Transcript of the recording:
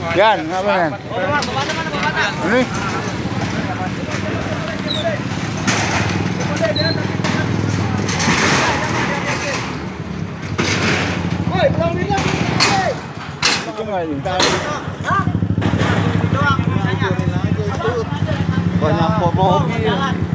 Yan, apa yan? Ini? Woi, pulang dulu. Itu nggak ini? Banyak mobil.